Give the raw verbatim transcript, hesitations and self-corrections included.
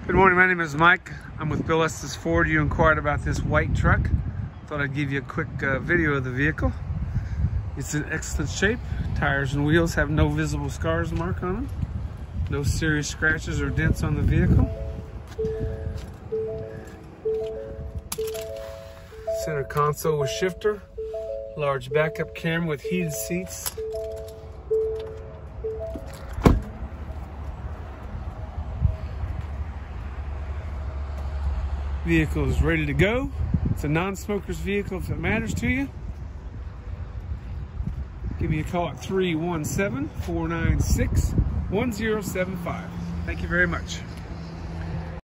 Good morning, my name is Mike. I'm with Bill Estes Ford. You inquired about this white truck. Thought I'd give you a quick uh, video of the vehicle. It's in excellent shape. Tires and wheels have no visible scars mark on them. No serious scratches or dents on the vehicle. Center console with shifter. Large backup camera with heated seats. Vehicle is ready to go. It's a non-smoker's vehicle if it matters to you. Give me a call at three one seven, four nine six, one zero seven five. Thank you very much.